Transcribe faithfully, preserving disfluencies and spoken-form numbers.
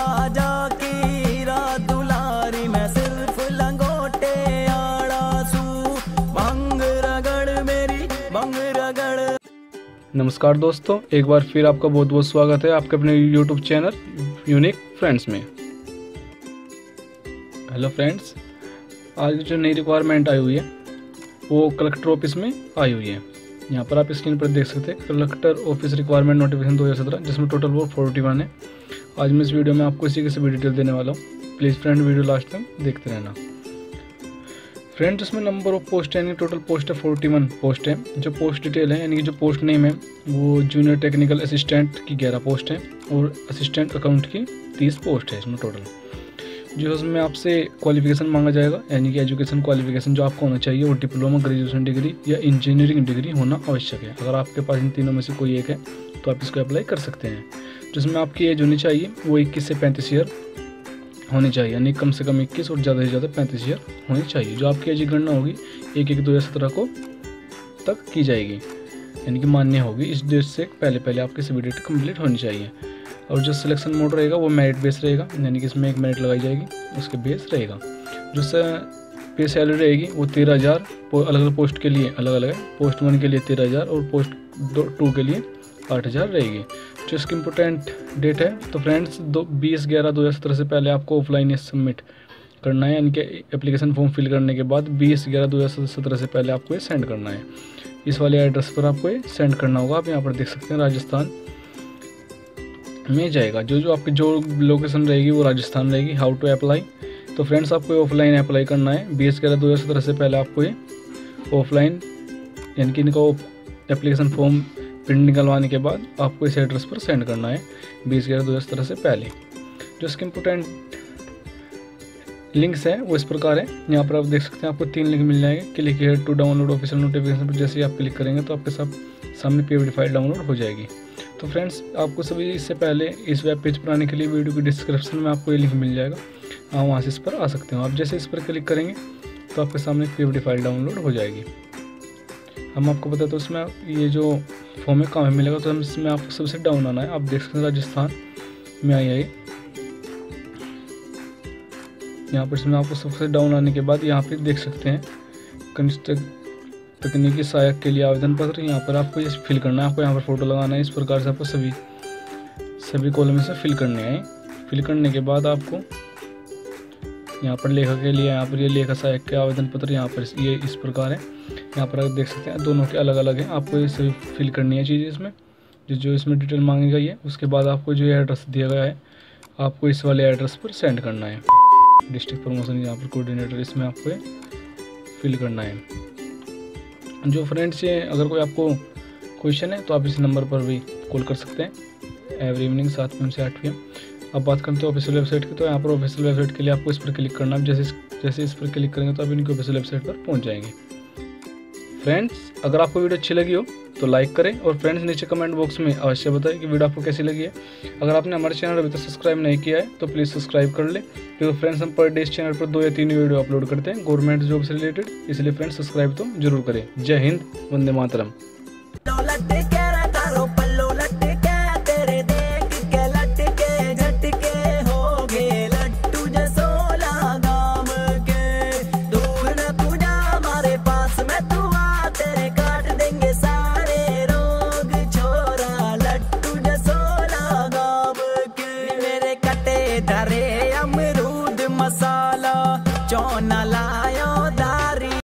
राजा की रात दुलारी मैं सिर्फ लंगोटे आड़ासू भंग रगड़ मेरी भंग रगड़। नमस्कार दोस्तों, एक बार फिर आपका बहुत बहुत स्वागत है आपके अपने यूट्यूब चैनल यूनिक फ्रेंड्स में। हेलो फ्रेंड्स, आज जो नई रिक्वायरमेंट आई हुई है वो कलेक्टर ऑफिस में आई हुई है। यहाँ पर आप स्क्रीन पर देख सकते हैं कलेक्टर ऑफिस रिक्वायरमेंट नोटिफिकेशन दो हज़ार सत्रह, जिसमें टोटल वो इकतालीस है। आज मैं इस वीडियो में आपको इसी की सभी डिटेल देने वाला हूँ। प्लीज़ फ्रेंड वीडियो लास्ट तक देखते रहना। फ्रेंड्स, इसमें नंबर ऑफ पोस्ट है, यानी टोटल पोस्ट है इकतालीस पोस्ट है। जो पोस्ट डिटेल है यानी कि जो पोस्ट नेम है वो जूनियर टेक्निकल असिस्टेंट की ग्यारह पोस्ट है और असिस्टेंट अकाउंट की तीस पोस्ट है इसमें टोटल। जो इसमें आपसे क्वालिफिकेशन मांगा जाएगा यानी कि एजुकेशन क्वालिफिकेशन जो आपको होना चाहिए वो डिप्लोमा, ग्रेजुएशन डिग्री या इंजीनियरिंग डिग्री होना आवश्यक है। अगर आपके पास इन तीनों में से कोई एक है तो आप इसको अप्लाई कर सकते हैं। जिसमें आपकी एज होनी चाहिए वो इक्कीस से पैंतीस ईयर होनी चाहिए, यानी कम से कम इक्कीस और ज़्यादा से ज़्यादा पैंतीस ईयर होनी चाहिए। जो आपकी एज की गणना होगी एक एक दो हज़ार सत्रह को तक की जाएगी, यानी कि मान्य होगी। इस डेट से पहले पहले आपकी सभी डेट कंप्लीट होनी चाहिए। और जो सिलेक्शन मोड रहेगा वो मेरिट बेस रहेगा, यानी कि इसमें एक मेरिट लगाई जाएगी उसके बेस रहेगा। जो पे सैलरी रहेगी वो तेरह हज़ार अलग अलग पोस्ट के लिए अलग अलग है। पोस्ट वन के लिए तेरह हज़ार और पोस्ट दो टू के लिए आठ हज़ार रहेगी। जो इसकी इम्पोर्टेंट डेट है तो फ्रेंड्स दो बीस ग्यारह दो हज़ार सत्रह से पहले आपको ऑफलाइन सबमिट करना है, यानी कि एप्लीकेशन फॉर्म फिल करने के बाद बीस ग्यारह दो हज़ार सत्रह से पहले आपको ये सेंड करना है। इस वाले एड्रेस पर आपको ये सेंड करना होगा। आप यहाँ पर देख सकते हैं राजस्थान में जाएगा। जो जो आपकी जो लोकेशन रहेगी वो राजस्थान रहेगी। हाउ टू अप्लाई, तो फ्रेंड्स आपको ऑफलाइन अप्लाई करना है। बीस ग्यारह दो हज़ार सत्रह से पहले आपको ये ऑफलाइन यानी कि इनका एप्लीकेशन फॉर्म प्रिंट निकलवाने के बाद आपको इस एड्रेस पर सेंड करना है बीस ग्यारह दो हज़ार सत्रह से पहले। जो इसके इम्पोर्टेंट लिंक्स हैं वो इस प्रकार है। यहाँ पर आप देख सकते हैं आपको तीन लिंक मिल जाएंगे। Click here to download official notification पर जैसे ही आप क्लिक करेंगे तो आपके साथ सामने पीडीएफ फाइल डाउनलोड हो जाएगी। तो फ्रेंड्स, आपको सभी इससे पहले इस वेब पेज पर आने के लिए वीडियो की डिस्क्रिप्शन में आपको ये लिंक मिल जाएगा, आप वहाँ से इस पर आ सकते हो। आप जैसे इस पर क्लिक करेंगे तो आपके सामने पीडीएफ फाइल डाउनलोड हो जाएगी। हम आपको बताते हैं उसमें ये जो फॉर्म है कहाँ मिलेगा, तो हम इसमें आपको सबसे डाउन आना है। आप देख सकते हैं राजस्थान में आई है। यहाँ पर इसमें आपको सबसे डाउन आने के बाद यहाँ पे देख सकते हैं कनिष्ठ तकनीकी सहायक के लिए आवेदन पत्र। यहाँ पर आपको ये फिल करना है, आपको यहाँ पर फोटो लगाना है। इस प्रकार से आपको सभी सभी कॉलम से फिल करने हैं। फिल करने के बाद आपको यहाँ पर लेखक के लिए यहाँ पर ये लेखा सहायक के आवेदन पत्र यहाँ पर ये इस प्रकार है। यहाँ पर आप देख सकते हैं दोनों के अलग अलग हैं। आपको ये सभी फिल करनी है चीज़ें इसमें जो जो इसमें डिटेल मांगी गई है। उसके बाद आपको जो एड्रेस दिया गया है आपको इस वाले एड्रेस पर सेंड करना है। डिस्ट्रिक्ट प्रमोशन यहाँ पर कोऑर्डिनेटर इसमें आपको फिल करना है। जो फ्रेंड्स ये अगर कोई आपको क्वेश्चन है तो आप इस नंबर पर भी कॉल कर सकते हैं एवरी इवनिंग सात पी एम से आठ पी एम। अब बात करते हैं ऑफिशियल वेबसाइट की, तो यहाँ पर ऑफिशियल वेबसाइट के लिए आपको इस पर क्लिक करना है। जैसे जैसे इस पर क्लिक करेंगे तो आप इनकी ऑफिशियल वेबसाइट पर पहुँच जाएंगे। फ्रेंड्स, अगर आपको वीडियो अच्छी लगी हो तो लाइक करें और फ्रेंड्स नीचे कमेंट बॉक्स में अवश्य बताएं कि वीडियो आपको कैसी लगी है। अगर आपने हमारे चैनल अभी तक सब्सक्राइब नहीं किया है तो प्लीज़ सब्सक्राइब कर ले, क्योंकि फ्रेंड्स हम पर डे इस चैनल पर दो या तीन वीडियो अपलोड करते हैं गवर्नमेंट जॉब से रिलेटेड। इसलिए फ्रेंड्स सब्सक्राइब तो जरूर करें। जय हिंद, वंदे मातरम। धरे अमरूद मसाला चौना लाया